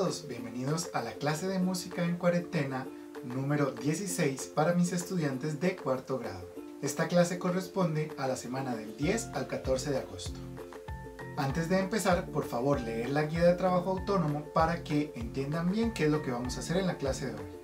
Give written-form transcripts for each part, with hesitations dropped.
todos, bienvenidos a la clase de música en cuarentena número 16 para mis estudiantes de cuarto grado. Esta clase corresponde a la semana del 10 al 14 de agosto. Antes de empezar, por favor, leer la guía de trabajo autónomo para que entiendan bien qué es lo que vamos a hacer en la clase de hoy.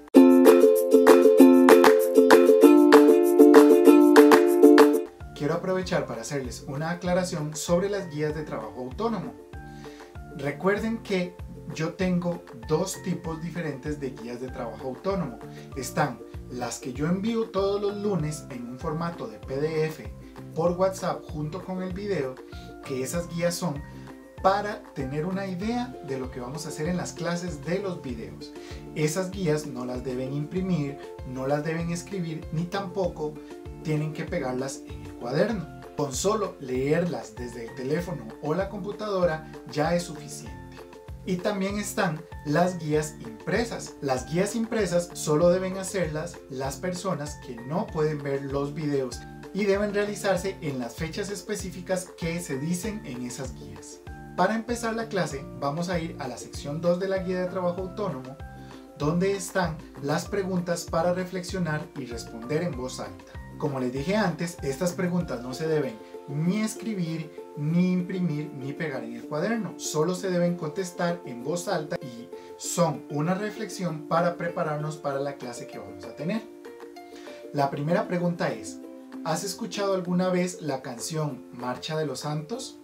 Quiero aprovechar para hacerles una aclaración sobre las guías de trabajo autónomo. Recuerden que yo tengo dos tipos diferentes de guías de trabajo autónomo. Están las que yo envío todos los lunes en un formato de PDF por WhatsApp junto con el video, que esas guías son para tener una idea de lo que vamos a hacer en las clases de los videos. Esas guías no las deben imprimir, no las deben escribir, ni tampoco tienen que pegarlas en el cuaderno. Con solo leerlas desde el teléfono o la computadora ya es suficiente. Y también están las guías impresas. Las guías impresas solo deben hacerlas las personas que no pueden ver los videos y deben realizarse en las fechas específicas que se dicen en esas guías. Para empezar la clase vamos a ir a la sección 2 de la guía de trabajo autónomo, donde están las preguntas para reflexionar y responder en voz alta. Como les dije antes, estas preguntas no se deben ni escribir, ni imprimir, ni pegar en el cuaderno. Solo se deben contestar en voz alta y son una reflexión para prepararnos para la clase que vamos a tener. La primera pregunta es: ¿has escuchado alguna vez la canción Marcha de los Santos?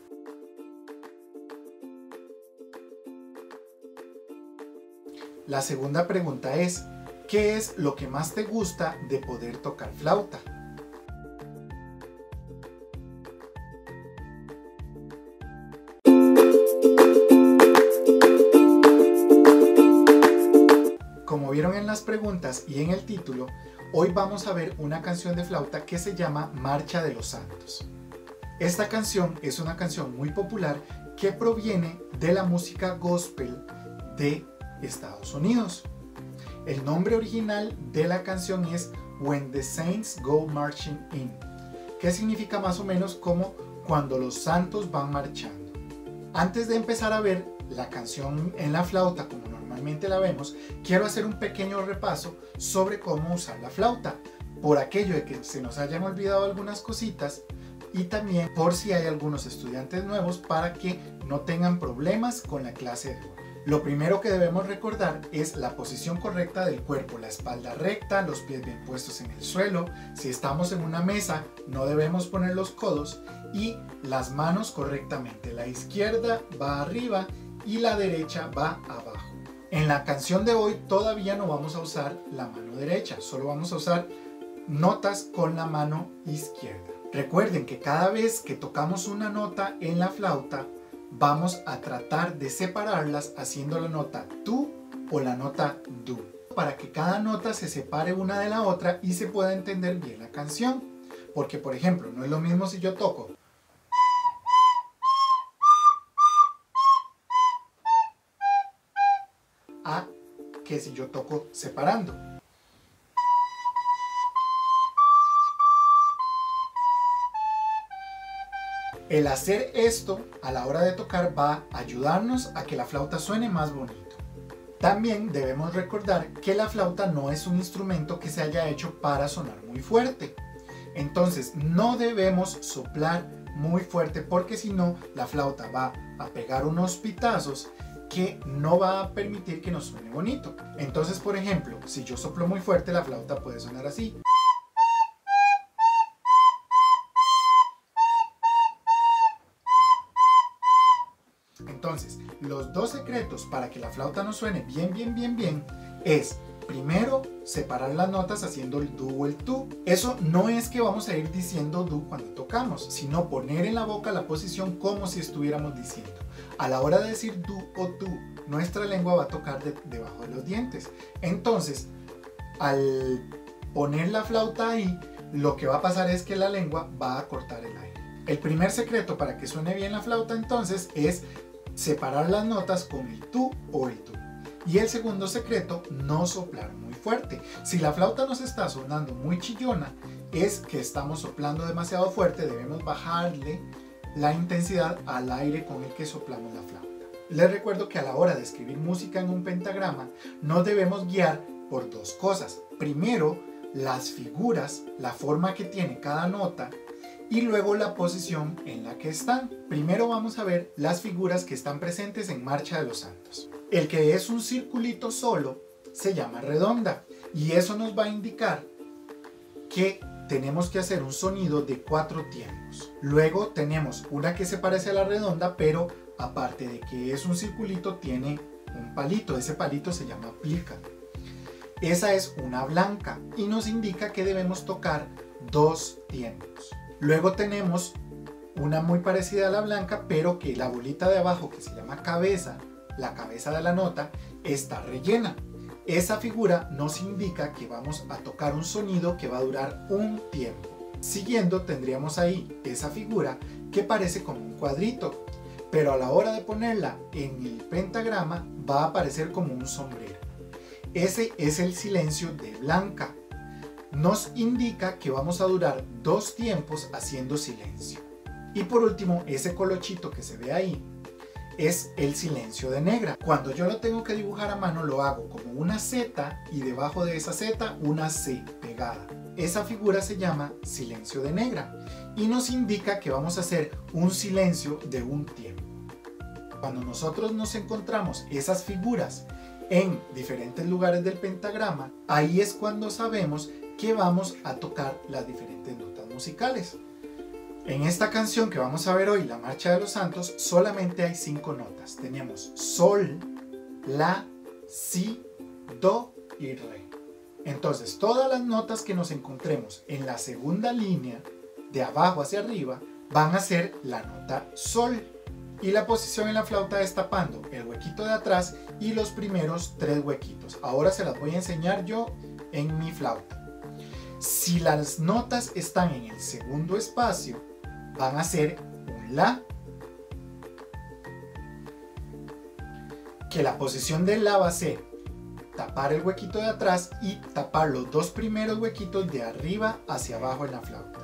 La segunda pregunta es: ¿qué es lo que más te gusta de poder tocar flauta? Como vieron en las preguntas y en el título, hoy vamos a ver una canción de flauta que se llama Marcha de los Santos. Esta canción es una canción muy popular que proviene de la música gospel de Estados Unidos. El nombre original de la canción es When the Saints Go Marching In, que significa más o menos como cuando los santos van marchando. Antes de empezar a ver la canción en la flauta como normalmente la vemos, quiero hacer un pequeño repaso sobre cómo usar la flauta, por aquello de que se nos hayan olvidado algunas cositas y también por si hay algunos estudiantes nuevos para que no tengan problemas con la clase de hoy. Lo primero que debemos recordar es la posición correcta del cuerpo, la espalda recta, los pies bien puestos en el suelo. Si estamos en una mesa no debemos poner los codos y las manos correctamente. La izquierda va arriba y la derecha va abajo. En la canción de hoy todavía no vamos a usar la mano derecha, solo vamos a usar notas con la mano izquierda. Recuerden que cada vez que tocamos una nota en la flauta, vamos a tratar de separarlas haciendo la nota tu o la nota du, para que cada nota se separe una de la otra y se pueda entender bien la canción. Porque, por ejemplo, no es lo mismo si yo toco a que si yo toco separando. El hacer esto a la hora de tocar va a ayudarnos a que la flauta suene más bonito. También debemos recordar que la flauta no es un instrumento que se haya hecho para sonar muy fuerte. Entonces no debemos soplar muy fuerte porque si no la flauta va a pegar unos pitazos que no va a permitir que nos suene bonito. Entonces, por ejemplo, si yo soplo muy fuerte la flauta puede sonar así. Entonces, los dos secretos para que la flauta nos suene bien es: primero, separar las notas haciendo el du o el tu. Eso no es que vamos a ir diciendo du cuando tocamos, sino poner en la boca la posición como si estuviéramos diciendo. A la hora de decir du o tu, nuestra lengua va a tocar debajo de los dientes. Entonces, al poner la flauta ahí, lo que va a pasar es que la lengua va a cortar el aire. El primer secreto para que suene bien la flauta entonces es separar las notas con el tu o el tu. Y el segundo secreto, no soplar muy fuerte. Si la flauta nos está sonando muy chillona, es que estamos soplando demasiado fuerte. Debemos bajarle la intensidad al aire con el que soplamos la flauta. Les recuerdo que a la hora de escribir música en un pentagrama nos debemos guiar por dos cosas. Primero, las figuras, la forma que tiene cada nota, y luego la posición en la que están. Primero vamos a ver las figuras que están presentes en Marcha de los Santos. El que es un circulito solo se llama redonda, y eso nos va a indicar que tenemos que hacer un sonido de 4 tiempos. Luego tenemos una que se parece a la redonda, pero aparte de que es un circulito, tiene un palito. Ese palito se llama plica. Esa es una blanca y nos indica que debemos tocar 2 tiempos. Luego tenemos una muy parecida a la blanca, pero que la bolita de abajo, que se llama cabeza, la cabeza de la nota, está rellena. Esa figura nos indica que vamos a tocar un sonido que va a durar un tiempo. Siguiendo tendríamos ahí esa figura que parece como un cuadrito, pero a la hora de ponerla en el pentagrama va a aparecer como un sombrero. Ese es el silencio de blanca. Nos indica que vamos a durar 2 tiempos haciendo silencio. Y por último, ese colochito que se ve ahí es el silencio de negra. Cuando yo lo tengo que dibujar a mano, lo hago como una Z y debajo de esa Z una C pegada. Esa figura se llama silencio de negra y nos indica que vamos a hacer un silencio de un tiempo. Cuando nosotros nos encontramos esas figuras en diferentes lugares del pentagrama, ahí es cuando sabemos que vamos a tocar las diferentes notas musicales. En esta canción que vamos a ver hoy, la Marcha de los Santos, solamente hay 5 notas. Tenemos Sol, La, Si, Do y Re. Entonces, todas las notas que nos encontremos en la segunda línea, de abajo hacia arriba, van a ser la nota Sol. Y la posición en la flauta es tapando el huequito de atrás y los primeros 3 huequitos. Ahora se las voy a enseñar yo en mi flauta. Si las notas están en el segundo espacio, van a ser un La, que la posición del La va a ser tapar el huequito de atrás y tapar los 2 primeros huequitos de arriba hacia abajo en la flauta.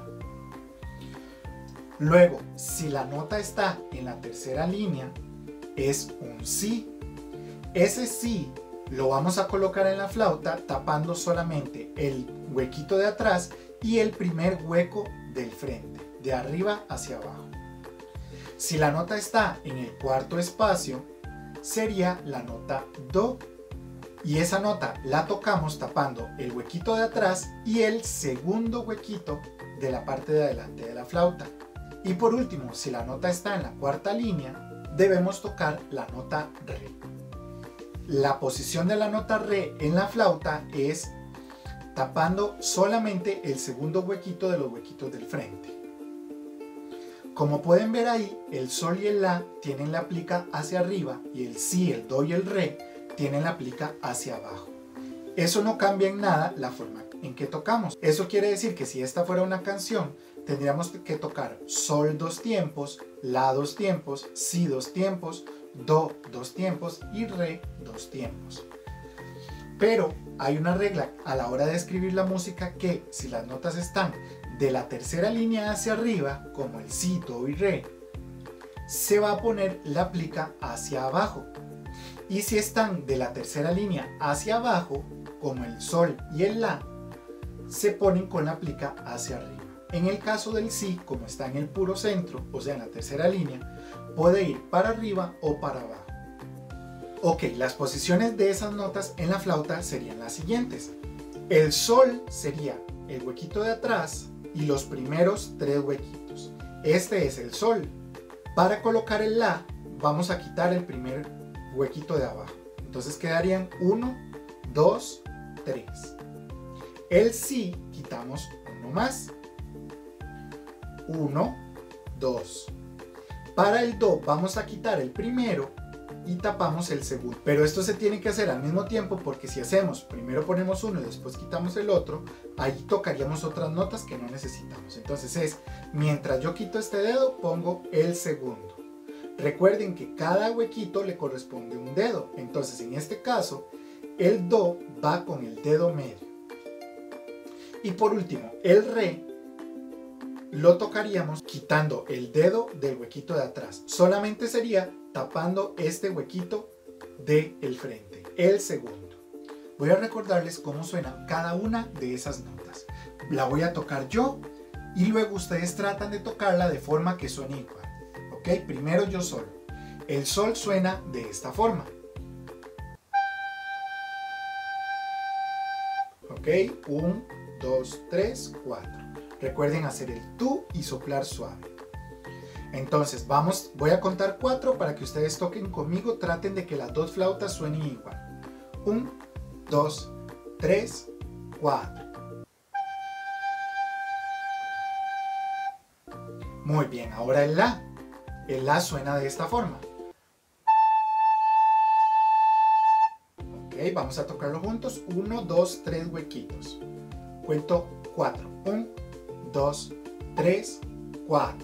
Luego, si la nota está en la tercera línea, es un Si. Ese Si lo vamos a colocar en la flauta tapando solamente el huequito de atrás y el primer hueco del frente, de arriba hacia abajo. Si la nota está en el cuarto espacio, sería la nota Do. Y esa nota la tocamos tapando el huequito de atrás y el segundo huequito de la parte de adelante de la flauta. Y por último, si la nota está en la cuarta línea, debemos tocar la nota Re. La posición de la nota Re en la flauta es tapando solamente el segundo huequito de los huequitos del frente. Como pueden ver ahí, el Sol y el La tienen la plica hacia arriba y el Si, el Do y el Re tienen la plica hacia abajo. Eso no cambia en nada la forma en que tocamos. Eso quiere decir que si esta fuera una canción, tendríamos que tocar Sol 2 tiempos, La 2 tiempos, Si 2 tiempos, Do 2 tiempos y Re 2 tiempos. Pero hay una regla a la hora de escribir la música que si las notas están de la tercera línea hacia arriba, como el Si, Do y Re, se va a poner la plica hacia abajo. Y si están de la tercera línea hacia abajo, como el Sol y el La, se ponen con la plica hacia arriba. En el caso del Si, como está en el puro centro, o sea en la tercera línea, puede ir para arriba o para abajo. Ok, las posiciones de esas notas en la flauta serían las siguientes. El Sol sería el huequito de atrás y los primeros 3 huequitos. Este es el Sol. Para colocar el La, vamos a quitar el primer huequito de abajo. Entonces quedarían 1, 2, 3. El Si, quitamos uno más. 1, 2. Para el Do vamos a quitar el primero y tapamos el segundo. Pero esto se tiene que hacer al mismo tiempo porque si hacemos, primero ponemos uno y después quitamos el otro, ahí tocaríamos otras notas que no necesitamos. Entonces es, mientras yo quito este dedo, pongo el segundo. Recuerden que cada huequito le corresponde un dedo. Entonces en este caso, el Do va con el dedo medio. Y por último, el Re lo tocaríamos quitando el dedo del huequito de atrás. Solamente sería tapando este huequito del frente, el segundo. Voy a recordarles cómo suena cada una de esas notas. La voy a tocar yo y luego ustedes tratan de tocarla de forma que suene igual. ¿Ok? Primero yo solo. El sol suena de esta forma. ¿Ok? 1, 2, 3, 4. Recuerden hacer el tú y soplar suave. Entonces voy a contar 4 para que ustedes toquen conmigo, traten de que las dos flautas suenen igual. 1, 2, 3, 4. Muy bien, ahora el la. El la suena de esta forma. Ok, vamos a tocarlo juntos. 1, 2, 3 huequitos. Cuento 4. 1, 2, 3, 4.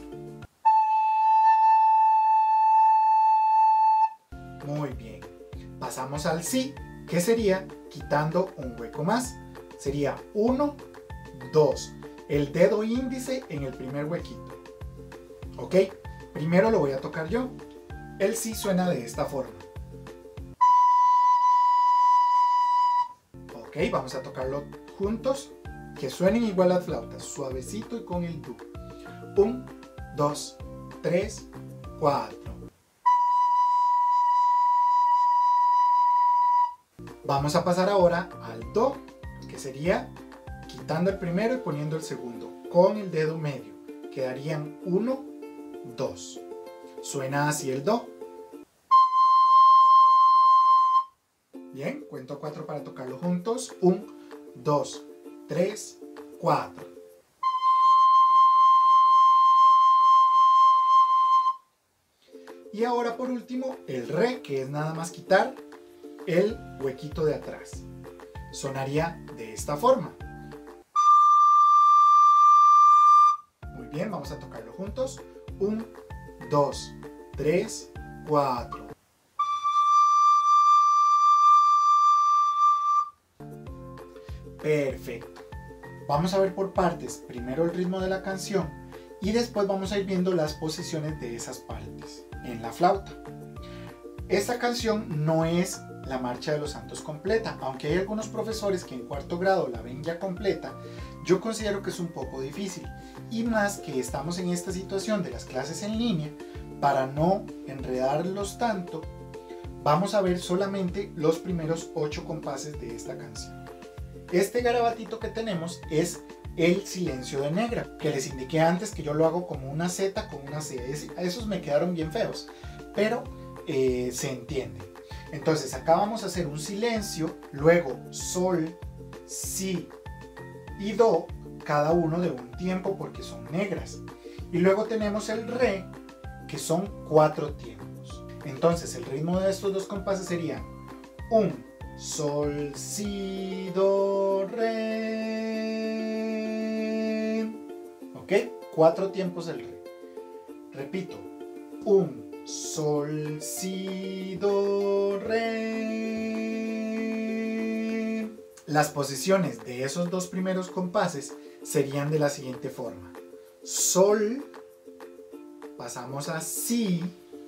Muy bien. Pasamos al si, que sería quitando un hueco más. Sería 1, 2. El dedo índice en el primer huequito. ¿Ok? Primero lo voy a tocar yo. El si suena de esta forma. Ok, vamos a tocarlo juntos. Que suenen igual las flautas, suavecito y con el do. 1, 2, 3, 4. Vamos a pasar ahora al do, que sería quitando el primero y poniendo el segundo, con el dedo medio. Quedarían 1, 2. Suena así el do. Bien, cuento 4 para tocarlo juntos. 1, 2, 3, 4. Y ahora por último el re, que es nada más quitar el huequito de atrás. Sonaría de esta forma. Muy bien, vamos a tocarlo juntos. 1, 2, 3, 4. Perfecto. Vamos a ver por partes, primero el ritmo de la canción y después vamos a ir viendo las posiciones de esas partes en la flauta. Esta canción no es la Marcha de los Santos completa, aunque hay algunos profesores que en cuarto grado la ven ya completa. Yo considero que es un poco difícil, y más que estamos en esta situación de las clases en línea, para no enredarlos tanto, vamos a ver solamente los primeros 8 compases de esta canción. Este garabatito que tenemos es el silencio de negra, que les indiqué antes que yo lo hago como una Z con una C. Esos me quedaron bien feos, pero se entiende. Entonces acá vamos a hacer un silencio, luego sol, si y do, cada uno de un tiempo porque son negras. Y luego tenemos el re, que son 4 tiempos. Entonces el ritmo de estos dos compases sería 1, sol, si, do, re. ¿Ok? 4 tiempos del re. Repito. 1, sol, si, do, re. Las posiciones de esos dos primeros compases serían de la siguiente forma. Sol, pasamos a si,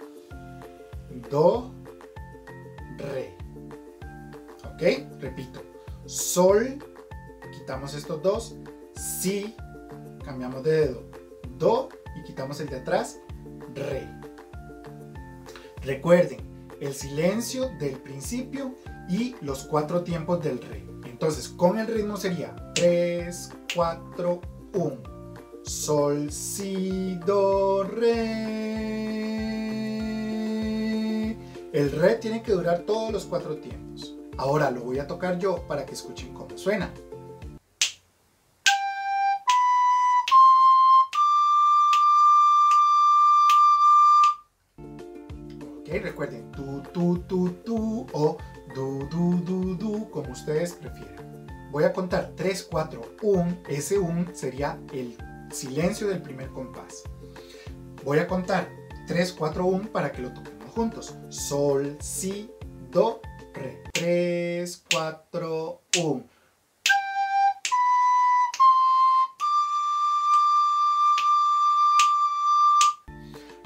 do, re. ¿Ok? Repito. Sol, quitamos estos dos. Si, cambiamos de dedo. Do y quitamos el de atrás. Re. Recuerden el silencio del principio y los 4 tiempos del re. Entonces con el ritmo sería 3, 4, 1. Sol, si, do, re. El re tiene que durar todos los 4 tiempos. Ahora lo voy a tocar yo para que escuchen cómo suena. Ok, recuerden, tu o du, como ustedes prefieran. Voy a contar 3, 4, 1. Ese 1 sería el silencio del primer compás. Voy a contar 3, 4, 1 para que lo toquemos juntos. Sol, si, do, re. 3, 4, 1.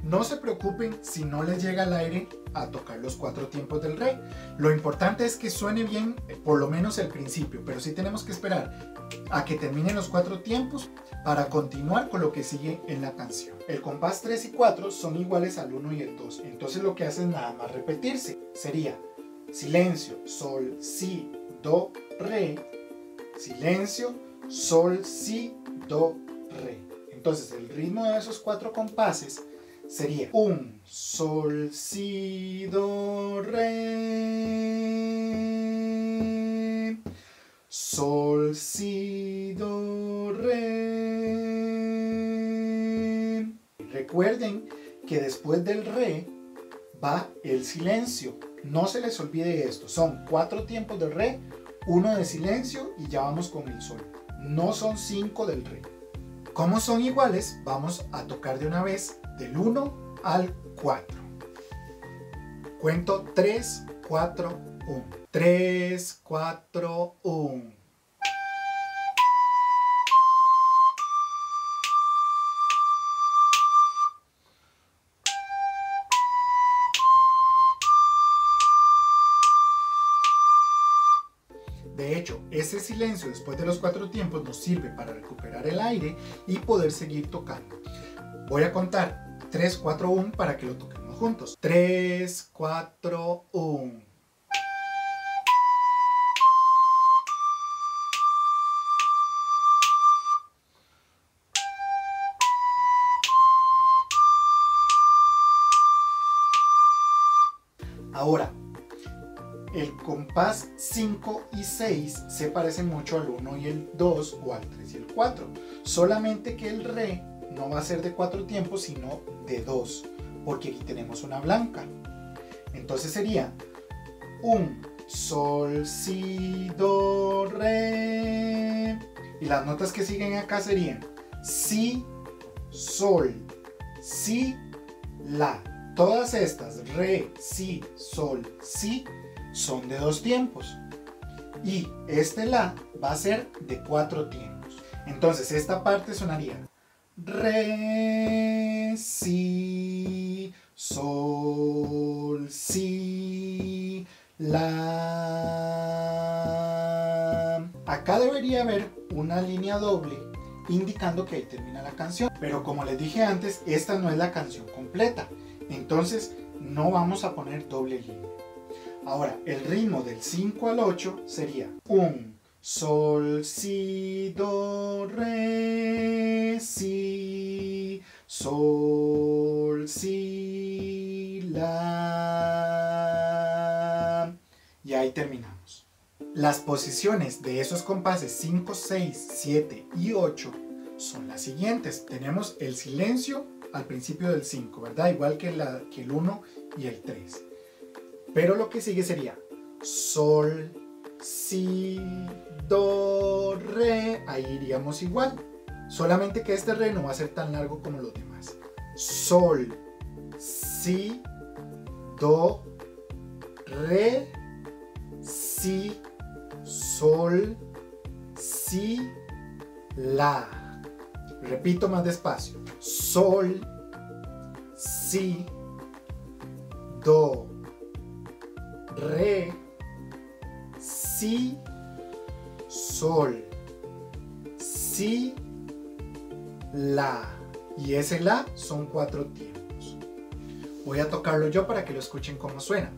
No se preocupen si no les llega el aire a tocar los 4 tiempos del re. Lo importante es que suene bien por lo menos el principio, pero sí tenemos que esperar a que terminen los 4 tiempos para continuar con lo que sigue en la canción. El compás 3 y 4 son iguales al 1 y el 2, entonces lo que hace es nada más repetirse. Sería silencio, sol, si, do, re, silencio, sol, si, do, re. Entonces el ritmo de esos 4 compases sería un, sol, si, do, re, sol, si, do, re. Recuerden que después del re va el silencio. No se les olvide esto. Son 4 tiempos del re, 1 de silencio y ya vamos con el sol. No son 5 del re. Como son iguales, vamos a tocar de una vez del 1 al 4. Cuento 3, 4, 1. 3, 4, 1. De hecho, ese silencio después de los 4 tiempos nos sirve para recuperar el aire y poder seguir tocando. Voy a contar 3, 4, 1 para que lo toquemos juntos. 3, 4, 1. Ahora, el compás 5 y 6 se parecen mucho al 1 y el 2 o al 3 y el 4. Solamente que el re no va a ser de 4 tiempos, sino de 2, porque aquí tenemos una blanca. Entonces sería un, sol, si, do, re. Y las notas que siguen acá serían si, sol, si, la. Todas estas, re, si, sol, si, son de 2 tiempos. Y este la va a ser de 4 tiempos. Entonces esta parte sonaría re, si, sol, si, la. Acá debería haber una línea doble indicando que ahí termina la canción. Pero como les dije antes, esta no es la canción completa. Entonces no vamos a poner doble línea. Ahora, el ritmo del 5 al 8 sería un, sol, si, do, re, si, sol, si, la. Y ahí terminamos. Las posiciones de esos compases 5, 6, 7 y 8 son las siguientes. Tenemos el silencio al principio del 5, ¿verdad? Igual que el 1 y el 3. Pero lo que sigue sería sol, si, do, re. Ahí iríamos igual. Solamente que este re no va a ser tan largo como los demás. Sol, si, do, re, si, sol, si, la. Repito más despacio. Sol, si, do, re, si, sol, si, la. Y ese la son 4 tiempos. Voy a tocarlo yo para que lo escuchen cómo suena.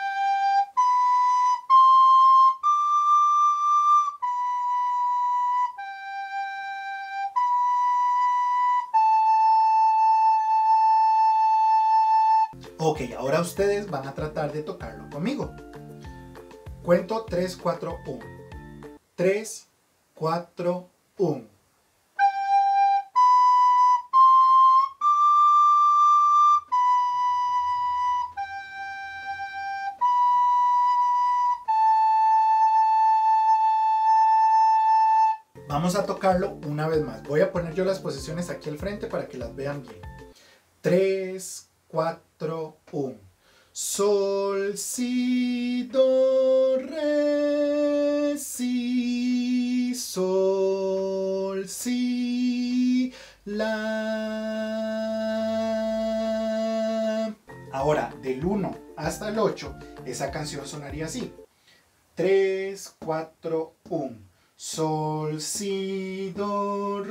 Ok, ahora ustedes van a tratar de tocarlo conmigo. Cuento 3, 4, 1. 3, 4, 1. Vamos a tocarlo una vez más. Voy a poner yo las posiciones aquí al frente para que las vean bien. 3, 4, 1. Sol, si, do, re, si, sol, si, la. Ahora, del 1 hasta el 8, esa canción sonaría así. 3, 4, 1. Sol, si, do,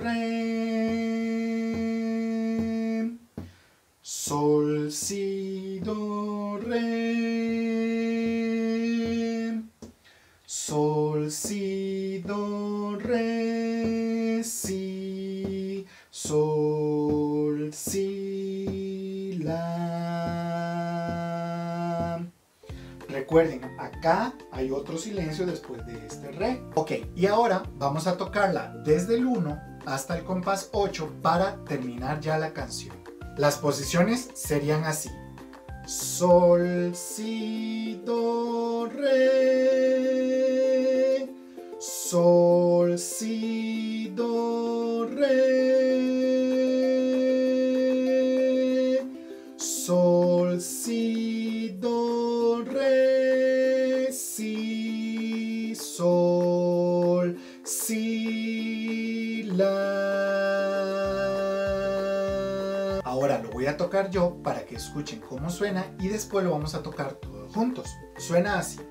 re. Sol, si, do, re. Sol, si, do, re, si, sol, si, la. Recuerden, acá hay otro silencio después de este re. Ok, y ahora vamos a tocarla desde el 1 hasta el compás 8 para terminar ya la canción. Las posiciones serían así. Sol, si, do, re. Sol, si, do, re. Sol, si, do, re, si, sol, si, la. Ahora lo voy a tocar yo para que escuchen cómo suena y después lo vamos a tocar todos juntos. Suena así.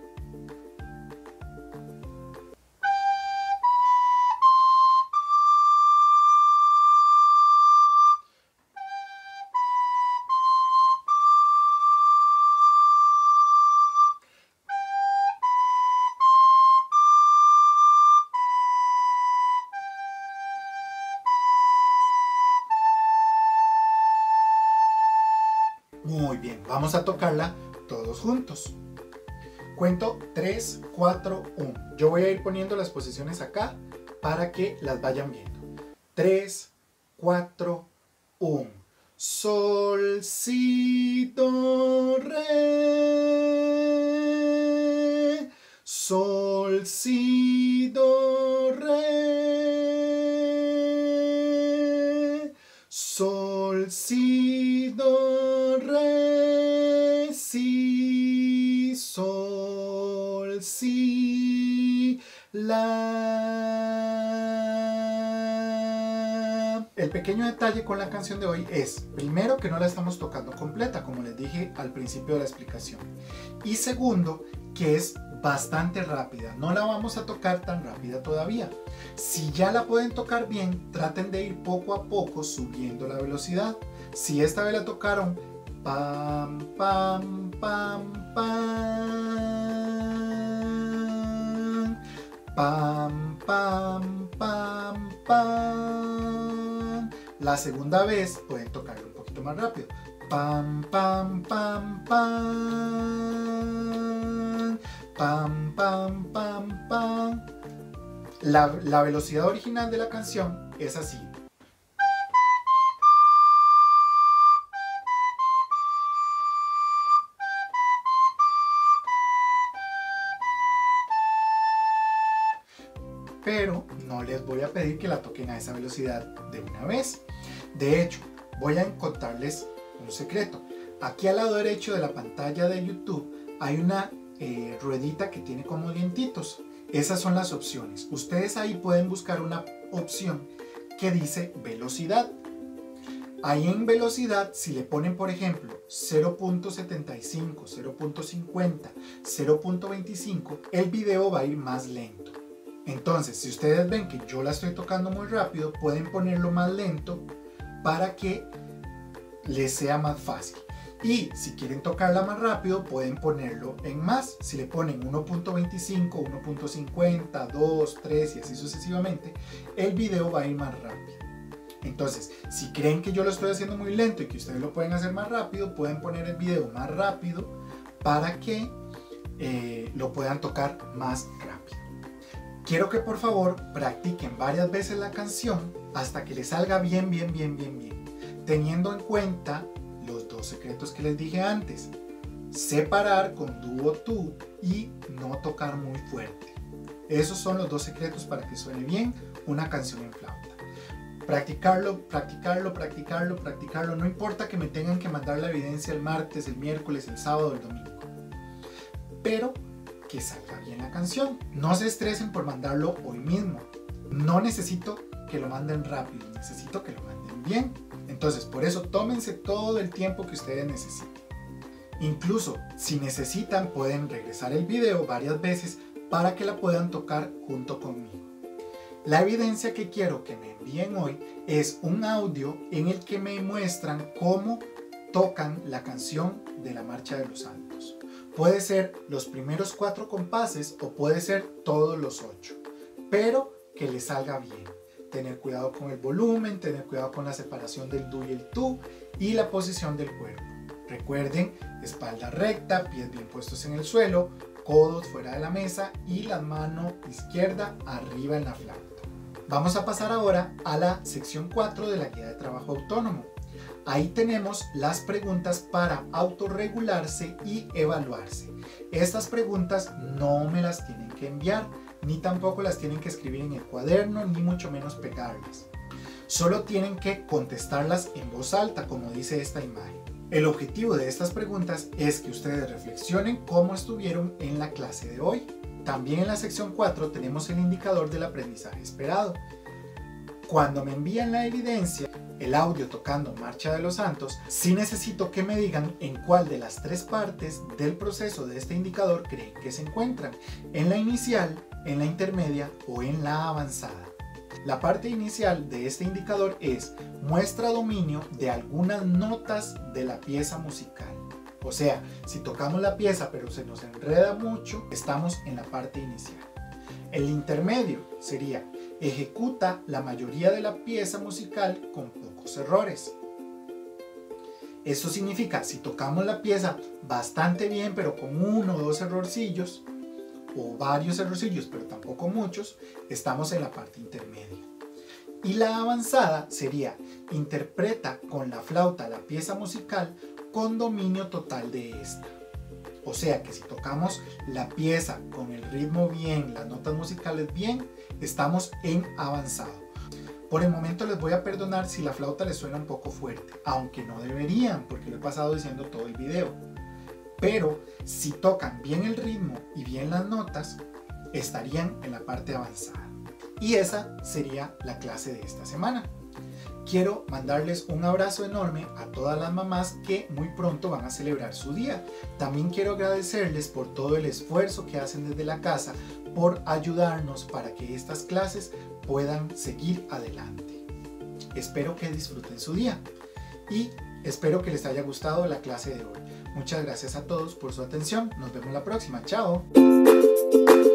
Muy bien, vamos a tocarla todos juntos. Cuento 3, 4, 1. Yo voy a ir poniendo las posiciones acá para que las vayan viendo. 3, 4, 1. Sol, si, do, re. Sol, si, do, re. Sol, si, do, re, si, sol, si, la. El pequeño detalle con la canción de hoy es, primero, que no la estamos tocando completa, como les dije al principio de la explicación. Y segundo, que es bastante rápida. No la vamos a tocar tan rápida todavía. Si ya la pueden tocar bien, traten de ir poco a poco subiendo la velocidad. Si esta vez la tocaron pam, pam, pam, pam, pam, pam, pam, pam, la segunda vez pueden tocarlo un poquito más rápido. Pam, pam, pam, pam, pam, pam, pam, pam. La velocidad original de la canción es así. Pero no les voy a pedir que la toquen a esa velocidad de una vez. De hecho, voy a contarles un secreto. Aquí al lado derecho de la pantalla de YouTube hay una ruedita que tiene como dientitos. Esas son las opciones. Ustedes ahí pueden buscar una opción que dice velocidad. Ahí en velocidad, si le ponen por ejemplo 0.75, 0.50, 0.25, el video va a ir más lento. Entonces, si ustedes ven que yo la estoy tocando muy rápido, pueden ponerlo más lento para que les sea más fácil. Y si quieren tocarla más rápido, pueden ponerlo en más. Si le ponen 1.25, 1.50, 2, 3 y así sucesivamente, el video va a ir más rápido. Entonces, si creen que yo lo estoy haciendo muy lento y que ustedes lo pueden hacer más rápido, pueden poner el video más rápido para que lo puedan tocar más rápido. Quiero que por favor practiquen varias veces la canción hasta que les salga bien, teniendo en cuenta los dos secretos que les dije antes. Separar con do o tu y no tocar muy fuerte. Esos son los dos secretos para que suene bien una canción en flauta. Practicarlo, practicarlo, practicarlo, practicarlo. No importa que me tengan que mandar la evidencia el martes, el miércoles, el sábado, el domingo. Pero que salga bien la canción. No se estresen por mandarlo hoy mismo. No necesito que lo manden rápido, necesito que lo manden bien. Entonces, por eso tómense todo el tiempo que ustedes necesiten. Incluso si necesitan pueden regresar el video varias veces para que la puedan tocar junto conmigo. La evidencia que quiero que me envíen hoy es un audio en el que me muestran cómo tocan la canción de la Marcha de los Santos. Puede ser los primeros 4 compases o puede ser todos los 8, pero que les salga bien. Tener cuidado con el volumen, tener cuidado con la separación del do y el tú y la posición del cuerpo. Recuerden, espalda recta, pies bien puestos en el suelo, codos fuera de la mesa y la mano izquierda arriba en la flauta. Vamos a pasar ahora a la sección 4 de la guía de trabajo autónomo. Ahí tenemos las preguntas para autorregularse y evaluarse. Estas preguntas no me las tienen que enviar, ni tampoco las tienen que escribir en el cuaderno, ni mucho menos pegarlas. Solo tienen que contestarlas en voz alta, como dice esta imagen. El objetivo de estas preguntas es que ustedes reflexionen cómo estuvieron en la clase de hoy. También en la sección 4 tenemos el indicador del aprendizaje esperado. Cuando me envían la evidencia, el audio tocando Marcha de los Santos, sí necesito que me digan en cuál de las 3 partes del proceso de este indicador creen que se encuentran, en la inicial, en la intermedia o en la avanzada. La parte inicial de este indicador es muestra dominio de algunas notas de la pieza musical. O sea, si tocamos la pieza pero se nos enreda mucho, estamos en la parte inicial. El intermedio sería ejecuta la mayoría de la pieza musical con pocos errores. Esto significa si tocamos la pieza bastante bien pero con 1 o 2 errorcillos o varios errorcillos pero tampoco muchos, estamos en la parte intermedia. Y la avanzada sería interpreta con la flauta la pieza musical con dominio total de esta. O sea que si tocamos la pieza con el ritmo bien, las notas musicales bien, estamos en avanzado. Por el momento les voy a perdonar si la flauta les suena un poco fuerte, aunque no deberían porque lo he pasado diciendo todo el video. Pero si tocan bien el ritmo y bien las notas, estarían en la parte avanzada. Y esa sería la clase de esta semana. Quiero mandarles un abrazo enorme a todas las mamás que muy pronto van a celebrar su día. También quiero agradecerles por todo el esfuerzo que hacen desde la casa, por ayudarnos para que estas clases puedan seguir adelante. Espero que disfruten su día y espero que les haya gustado la clase de hoy. Muchas gracias a todos por su atención. Nos vemos la próxima. Chao.